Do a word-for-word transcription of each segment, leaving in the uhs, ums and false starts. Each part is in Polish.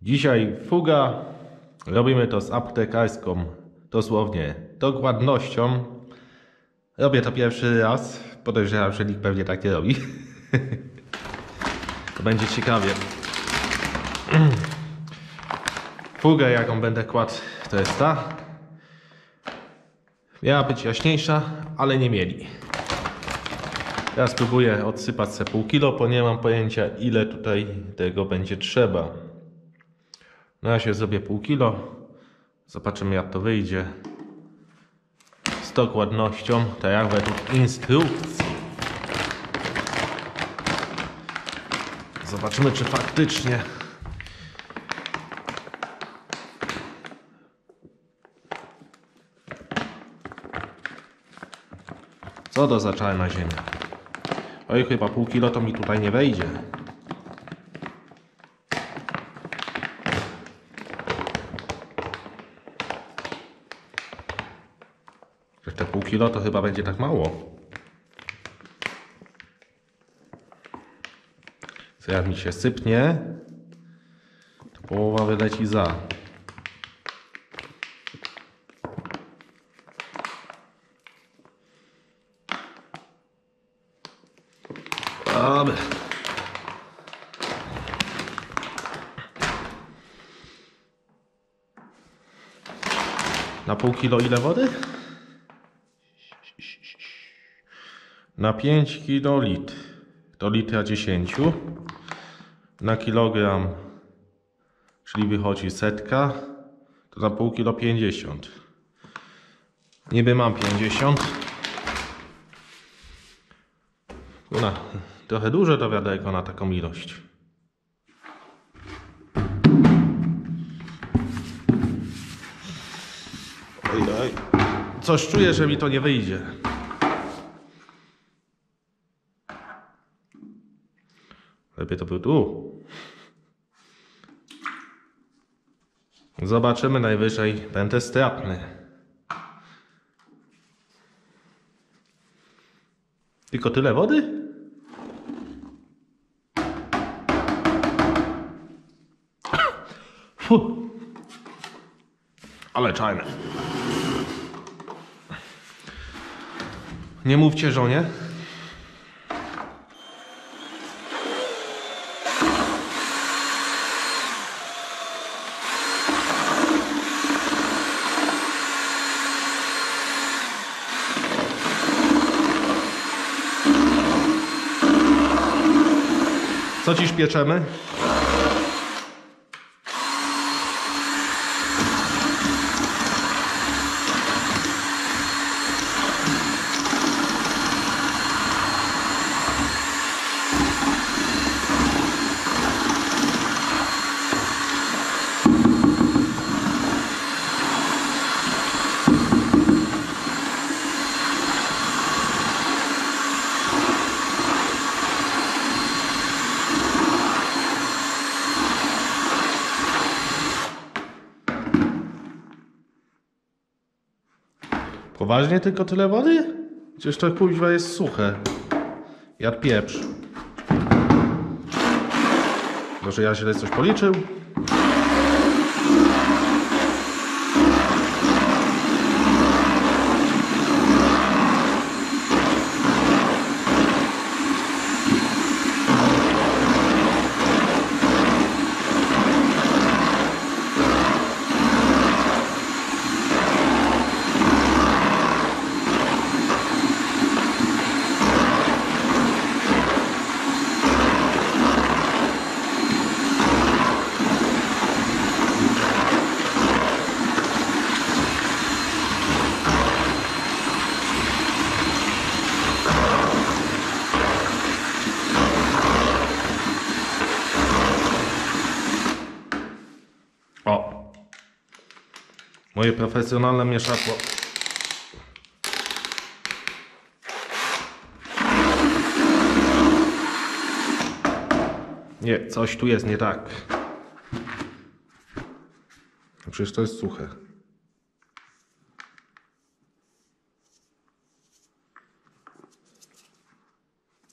Dzisiaj fuga. Robimy to z aptekarską, dosłownie dokładnością. Robię to pierwszy raz. Podejrzewam, że nikt pewnie tak nie robi. To będzie ciekawie. Fugę, jaką będę kładł, to jest ta. Miała być jaśniejsza, ale nie mieli. Teraz spróbuję odsypać sobie pół kilo, bo nie mam pojęcia, ile tutaj tego będzie trzeba. No ja się zrobię pół kilo. Zobaczymy, jak to wyjdzie. Z dokładnością, tak jak według instrukcji. Zobaczymy, czy faktycznie co to za czarna ziemia. Oj, chyba pół kilo to mi tutaj nie wejdzie. Jeszcze pół kilo to chyba będzie tak mało. Co jak mi się sypnie, to połowa wyleci za. Dobra. Na pół kilo ile wody? Na pięć kilo litr. Do litra dziesięć. Na kilogram, czyli wychodzi setka, to na pół kilo pięćdziesiąt. Niby mam pięćdziesiąt. Una, trochę dużo to wiaderko na taką ilość. Oj, oj. Coś czuję, że mi to nie wyjdzie. Lepiej to był tu. Zobaczymy, najwyżej będę stratny. Tylko tyle wody? Fuh. Ale czarne. Nie mówcie żonie. Co dziś pieczemy? Poważnie tylko tyle wody? Przecież to kuźwa jest suche. Jak pieprz. Może ja źle coś policzył? O! Moje profesjonalne mieszadło. Nie, coś tu jest nie tak. Przecież to jest suche.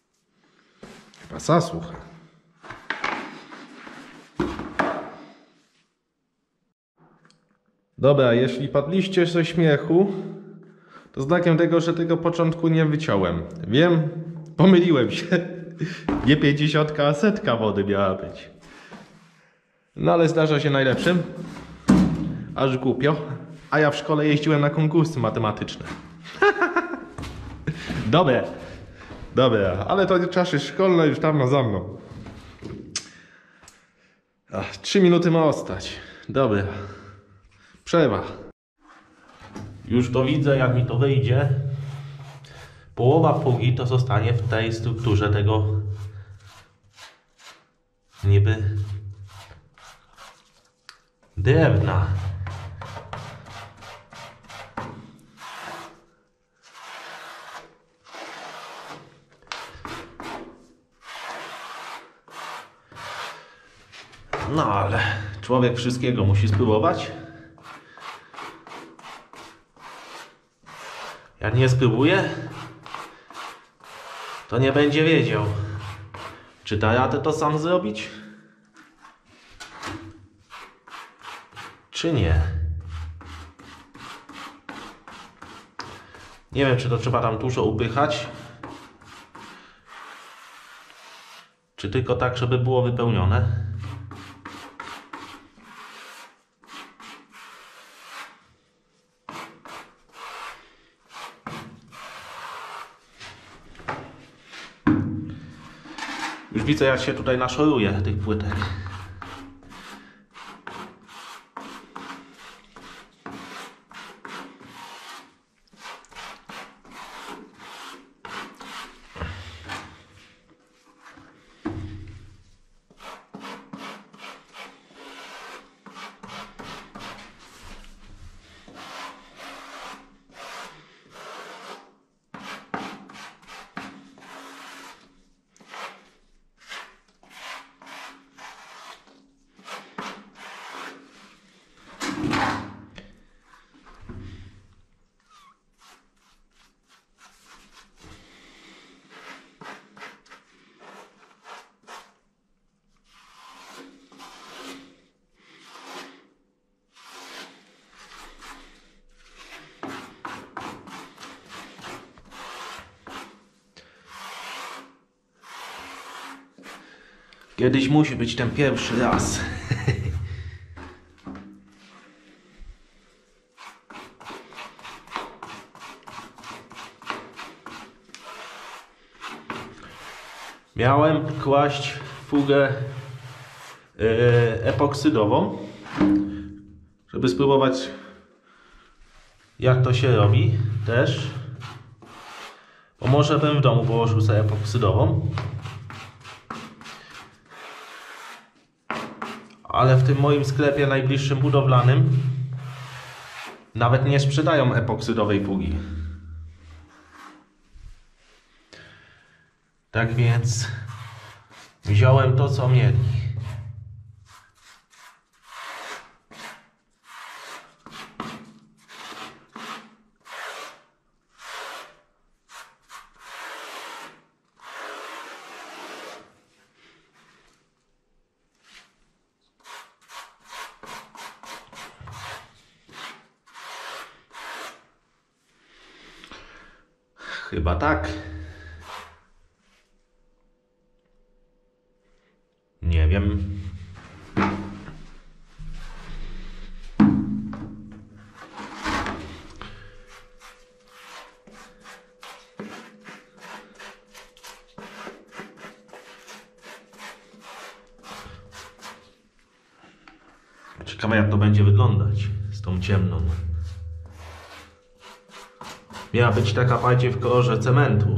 Chyba za suche. Dobra, jeśli padliście ze śmiechu, to znakiem tego, że tego początku nie wyciąłem. Wiem, pomyliłem się. Nie pięćdziesiątka, a setka wody miała być. No ale zdarza się najlepszym. Aż głupio. A ja w szkole jeździłem na konkursy matematyczne. Dobre. Dobra, ale to czasy szkolne już dawno za mną. Ach, trzy minuty ma ostać. Dobra. Przerwa. Już to widzę, jak mi to wyjdzie. Połowa pugi to zostanie w tej strukturze tego niby drewna. No ale człowiek wszystkiego musi spróbować. Jak nie spróbuje, to nie będzie wiedział, czy da radę to sam zrobić, czy nie. Nie wiem, czy to trzeba tam dużo upychać, czy tylko tak, żeby było wypełnione. Już widzę, jak się tutaj naszoruje tych płytek. Kiedyś musi być ten pierwszy raz. Miałem kłaść fugę yy, epoksydową, żeby spróbować, jak to się robi też. Bo może bym w domu położył sobie epoksydową. Ale w tym moim sklepie najbliższym budowlanym nawet nie sprzedają epoksydowej fugi. Tak więc wziąłem to, co mieli. Chyba tak. Nie wiem. Ciekawe, jak to będzie wyglądać z tą ciemną. Miała być taka bardziej w kolorze cementu.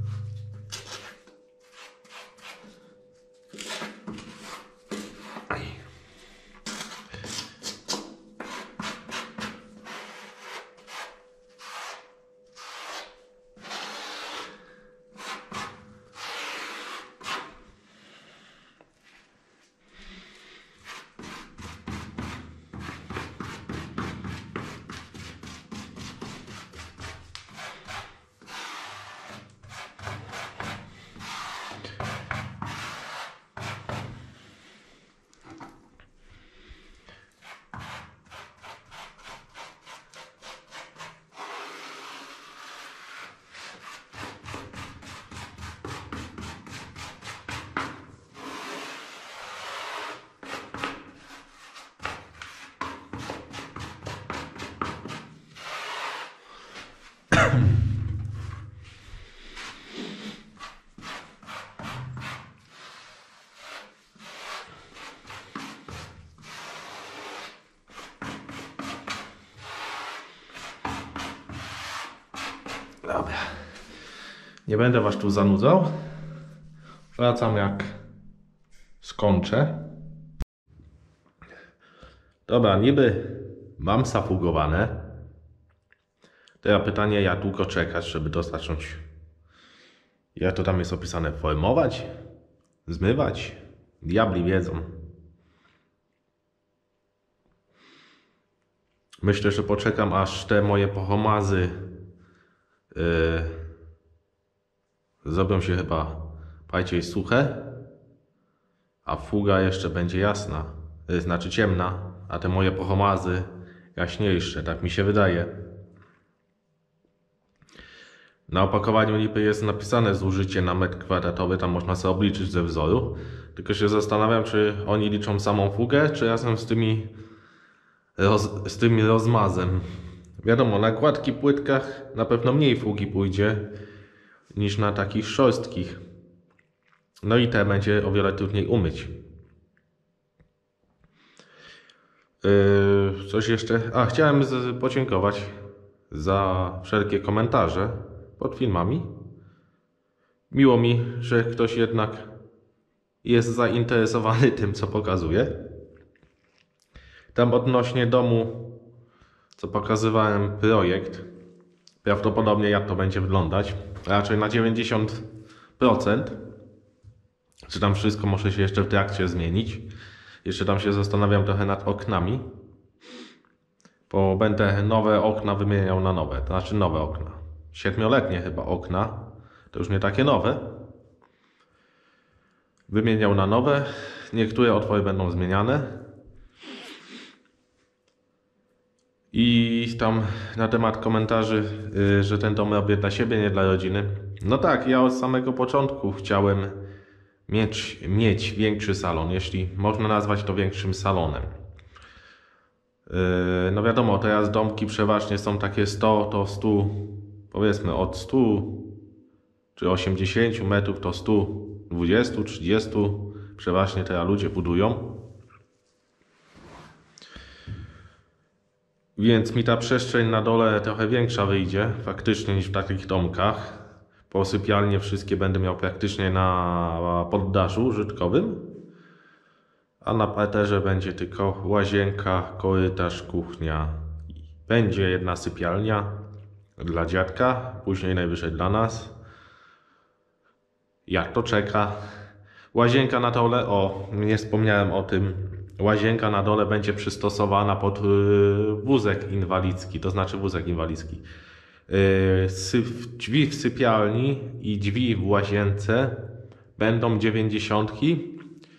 Aj. Dobra. Nie będę was tu zanudzał. Wracam jak skończę. Dobra, niby mam zafugowane. Teraz pytanie, jak długo czekać, żeby to zacząć. Jak to tam jest opisane? Formować? Zmywać? Diabli wiedzą. Myślę, że poczekam, aż te moje pochomazy yy, zrobią się chyba bardziej suche, a fuga jeszcze będzie jasna, yy, znaczy ciemna, a te moje pochomazy jaśniejsze, tak mi się wydaje. Na opakowaniu niby jest napisane zużycie na metr kwadratowy, tam można sobie obliczyć ze wzoru, tylko się zastanawiam, czy oni liczą samą fugę, czy razem z tymi Roz, z tym rozmazem. Wiadomo, na gładkich płytkach na pewno mniej fugi pójdzie niż na takich szorstkich. No i te będzie o wiele trudniej umyć. Yy, coś jeszcze? A, chciałem z, podziękować za wszelkie komentarze pod filmami. Miło mi, że ktoś jednak jest zainteresowany tym, co pokazuję. Tam odnośnie domu, co pokazywałem projekt, prawdopodobnie jak to będzie wyglądać, raczej na dziewięćdziesiąt procent, czy tam wszystko może się jeszcze w trakcie zmienić. Jeszcze tam się zastanawiam trochę nad oknami, bo będę nowe okna wymieniał na nowe, to znaczy nowe okna, siedmioletnie chyba okna, to już nie takie nowe, wymieniał na nowe, niektóre otwory będą zmieniane. I tam na temat komentarzy, że ten dom robię dla siebie, nie dla rodziny. No tak, ja od samego początku chciałem mieć, mieć większy salon, jeśli można nazwać to większym salonem. No wiadomo, teraz domki przeważnie są takie sto, to sto, powiedzmy od stu czy osiemdziesięciu metrów to sto dwadzieścia, trzydzieści, przeważnie teraz ludzie budują. Więc mi ta przestrzeń na dole trochę większa wyjdzie faktycznie niż w takich domkach. Bo sypialnie wszystkie będę miał praktycznie na poddaszu użytkowym. A na parterze będzie tylko łazienka, korytarz, kuchnia. Będzie jedna sypialnia dla dziadka, później najwyżej dla nas. Jak to czeka? Łazienka na dole, o, nie wspomniałem o tym. Łazienka na dole będzie przystosowana pod wózek inwalidzki, to znaczy wózek inwalidzki. Drzwi w sypialni i drzwi w łazience będą dziewięćdziesiątki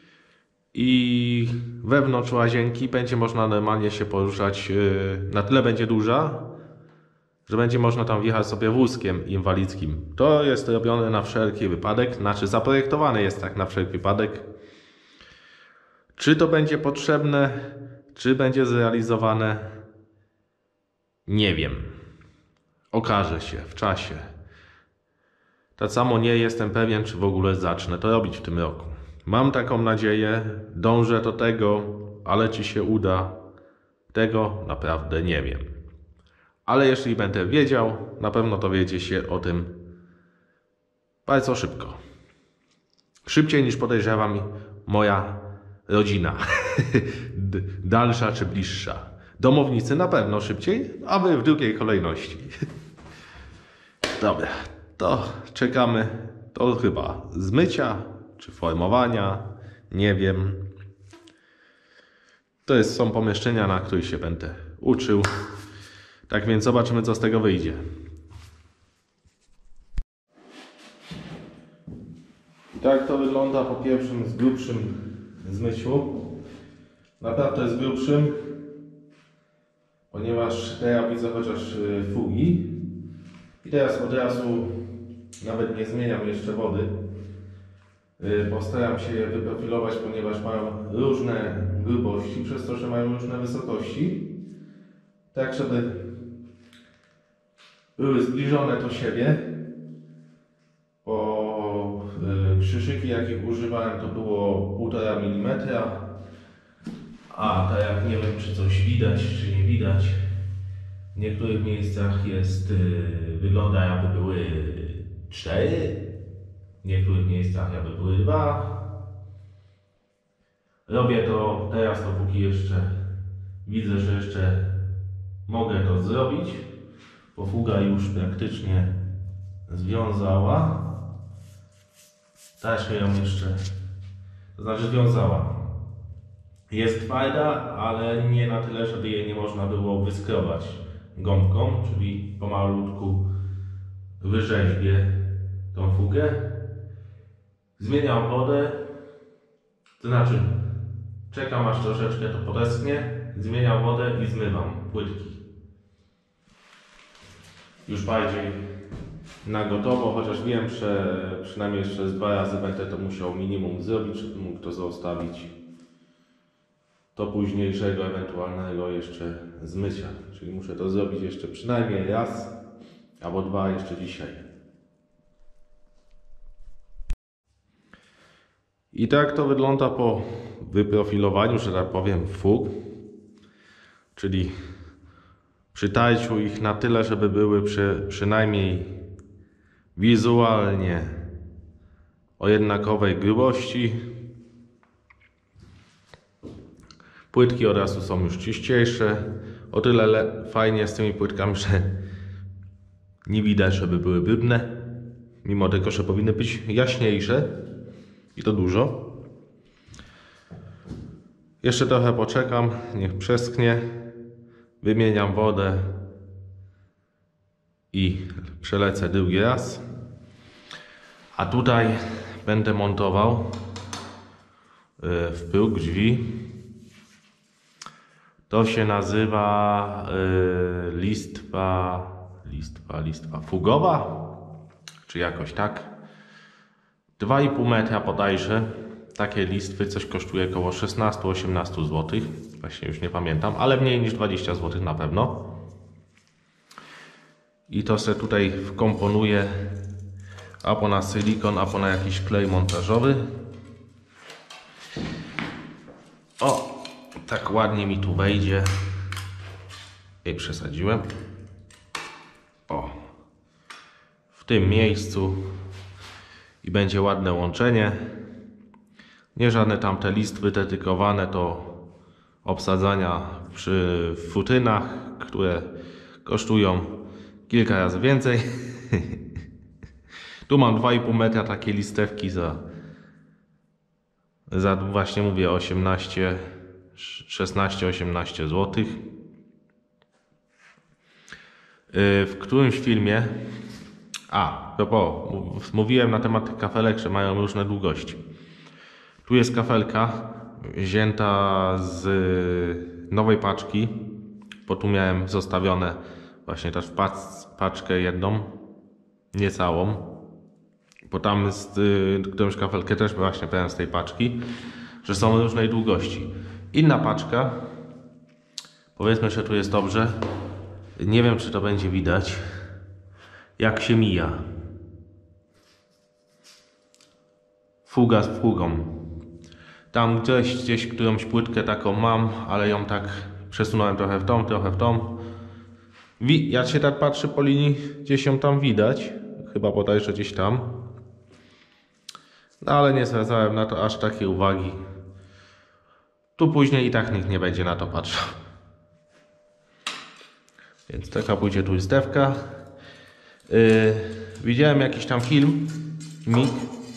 i wewnątrz łazienki będzie można normalnie się poruszać, na tyle będzie duża, że będzie można tam wjechać sobie wózkiem inwalidzkim. To jest robione na wszelki wypadek, znaczy zaprojektowane jest tak na wszelki wypadek. Czy to będzie potrzebne, czy będzie zrealizowane, nie wiem. Okaże się w czasie. Tak samo nie jestem pewien, czy w ogóle zacznę to robić w tym roku. Mam taką nadzieję, dążę do tego, ale czy się uda, tego naprawdę nie wiem. Ale jeśli będę wiedział, na pewno dowiecie się o tym bardzo szybko. Szybciej niż podejrzewam moja rodzina. Dalsza czy bliższa. Domownicy na pewno szybciej, a wy w drugiej kolejności. Dobra, to czekamy. To chyba zmycia czy formowania, nie wiem. To jest, są pomieszczenia, na których się będę uczył. Tak więc zobaczymy, co z tego wyjdzie. I tak to wygląda po pierwszym z grubszym zmyciu. Naprawdę z grubszym, ponieważ teraz widzę chociaż fugi. I teraz od razu nawet nie zmieniam jeszcze wody. Postaram się je wyprofilować, ponieważ mają różne grubości, przez to, że mają różne wysokości. Tak, żeby były zbliżone do siebie. Bo krzyżyki, jakich używałem, to było półtora milimetra. A tak jak nie wiem, czy coś widać, czy nie widać. W niektórych miejscach jest, yy, wygląda jakby były cztery, w niektórych miejscach jakby były dwa. Robię to teraz, dopóki jeszcze widzę, że jeszcze mogę to zrobić, bo fuga już praktycznie związała. Taśmę ją jeszcze, to znaczy związała. Jest twarda, ale nie na tyle, żeby jej nie można było wyskrobać gąbką, czyli pomalutku wyrzeźbię tą fugę. Zmieniam wodę, to znaczy czekam aż troszeczkę to podeschnie, zmieniam wodę i zmywam płytki. Już bardziej na gotowo, chociaż wiem, że przynajmniej jeszcze z dwa razy będę to musiał minimum zrobić, żeby mógł to zostawić do późniejszego, ewentualnego jeszcze zmycia. Czyli muszę to zrobić jeszcze przynajmniej raz albo dwa jeszcze dzisiaj. I tak to wygląda po wyprofilowaniu, że tak powiem, fug, czyli przytarciu ich na tyle, żeby były przy, przynajmniej wizualnie o jednakowej grubości. Płytki od razu są już czyściejsze. O tyle fajnie z tymi płytkami, że nie widać, żeby były brudne. Mimo tego, że powinny być jaśniejsze. I to dużo. Jeszcze trochę poczekam, niech przeschnie. Wymieniam wodę i przelecę drugi raz. A tutaj będę montował w próg drzwi. To się nazywa listwa, listwa, listwa fugowa, czy jakoś tak. dwa i pół metra bodajże. Takie listwy coś kosztuje około szesnaście osiemnaście złotych. Właśnie już nie pamiętam, ale mniej niż dwadzieścia złotych na pewno. I to se tutaj wkomponuję albo na silikon, albo na jakiś klej montażowy. O, tak ładnie mi tu wejdzie. I przesadziłem. O, w tym miejscu. I będzie ładne łączenie. Nie żadne tamte listwy dedykowane do obsadzania przy futynach, które kosztują kilka razy więcej. Tu mam dwa i pół metra takie listewki za, za właśnie mówię osiemnaście, szesnaście osiemnaście złotych. W którymś filmie, a propos, mówiłem na temat tych kafelek, że mają różne długości. Tu jest kafelka wzięta z nowej paczki, bo tu miałem zostawione właśnie też paczkę jedną, nie całą, bo tam z którąś kafelkę też właśnie brałem z tej paczki, że są różnej długości. Inna paczka, powiedzmy, że tu jest dobrze, nie wiem, czy to będzie widać, jak się mija. Fuga z fugą. Tam gdzieś, gdzieś którąś płytkę taką mam, ale ją tak przesunąłem trochę w tą, trochę w tą. Wi jak się tak patrzy po linii, gdzieś ją tam widać. Chyba bodajże gdzieś tam. No ale nie zwracałem na to aż takiej uwagi. Tu później i tak nikt nie będzie na to patrzył. Więc taka pójdzie tu listewka. Yy, widziałem jakiś tam film, mig.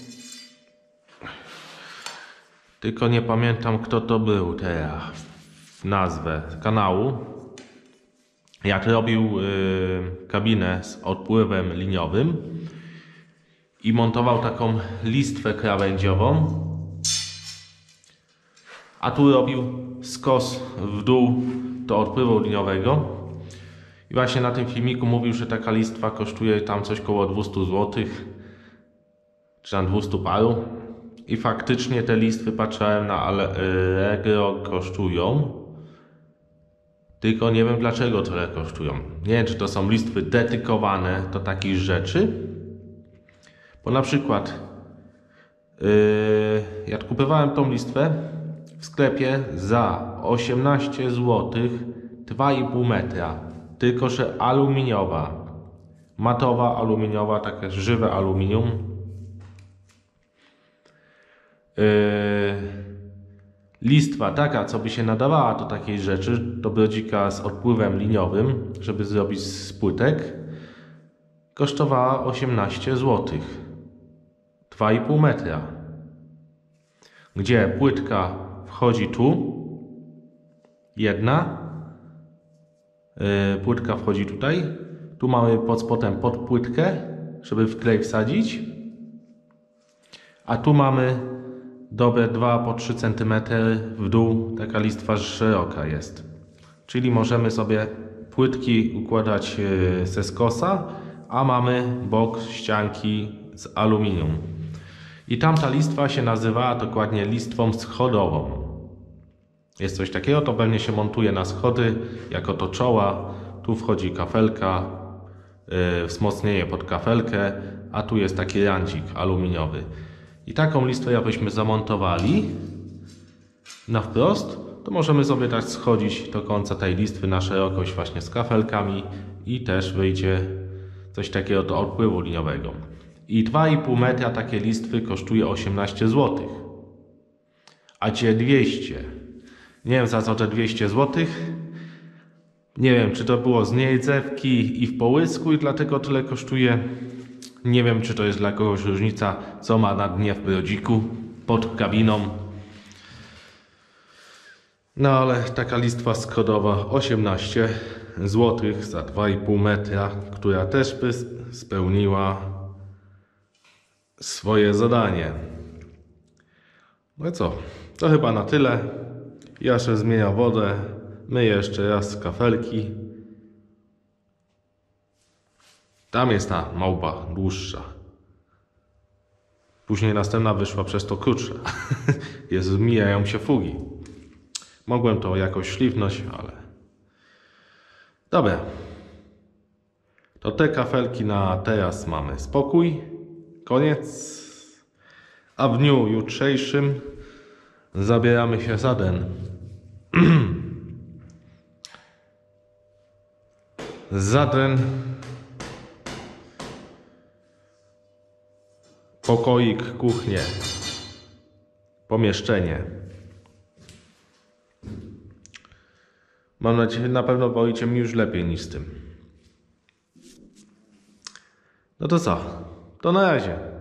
Tylko nie pamiętam, kto to był teraz. Nazwę kanału. Jak robił yy, kabinę z odpływem liniowym i montował taką listwę krawędziową, a tu robił skos w dół do odpływu liniowego. I właśnie na tym filmiku mówił, że taka listwa kosztuje tam coś koło dwieście złotych, czy tam dwieście paru. I faktycznie te listwy, patrzyłem na Allegro, kosztują. Tylko nie wiem, dlaczego tyle kosztują. Nie wiem, czy to są listwy dedykowane do takich rzeczy. Bo na przykład yy, ja kupowałem tą listwę w sklepie za osiemnaście złotych, dwa i pół metra. tylko że aluminiowa. Matowa, aluminiowa, takie żywe aluminium. Yy, listwa taka, co by się nadawała do takiej rzeczy, do brodzika z odpływem liniowym, żeby zrobić z płytek, kosztowała osiemnaście złotych. dwa i pół metra. Gdzie płytka wchodzi tu, jedna, yy, płytka wchodzi tutaj, tu mamy pod spodem pod płytkę, żeby w klej wsadzić, a tu mamy dobre dwa po trzy centymetry w dół, taka listwa szeroka jest. Czyli możemy sobie płytki układać ze skosa, a mamy bok ścianki z aluminium. I tamta listwa się nazywała dokładnie listwą schodową. Jest coś takiego, to pewnie się montuje na schody, jako to czoła. Tu wchodzi kafelka, yy, wzmocnienie pod kafelkę, a tu jest taki rancik aluminiowy. I taką listwę jakbyśmy zamontowali na wprost, to możemy sobie tak schodzić do końca tej listwy na szerokość właśnie z kafelkami i też wyjdzie coś takiego do odpływu liniowego. I dwa i pół metra takie listwy kosztuje osiemnaście złotych. A gdzie dwieście? Nie wiem za co te dwieście złotych. Nie wiem, czy to było z niejedzewki i w połysku i dlatego tyle kosztuje. Nie wiem, czy to jest dla kogoś różnica, co ma na dnie w brodziku, pod kabiną. No ale taka listwa schodowa osiemnaście złotych za dwa i pół metra, która też by spełniła swoje zadanie. No i co? To chyba na tyle. Jaszer zmienia wodę. Myję jeszcze raz kafelki. Tam jest ta małpa dłuższa. Później następna wyszła przez to krótsza. Jezu, mijają się fugi. Mogłem to jakoś szlifnąć, ale... Dobra. To te kafelki na teraz mamy spokój. Koniec. A w dniu jutrzejszym zabieramy się za ten. za ten pokoik, kuchnię, pomieszczenie. Mam nadzieję, na pewno boicie mi już lepiej niż z tym. No to co? To na razie.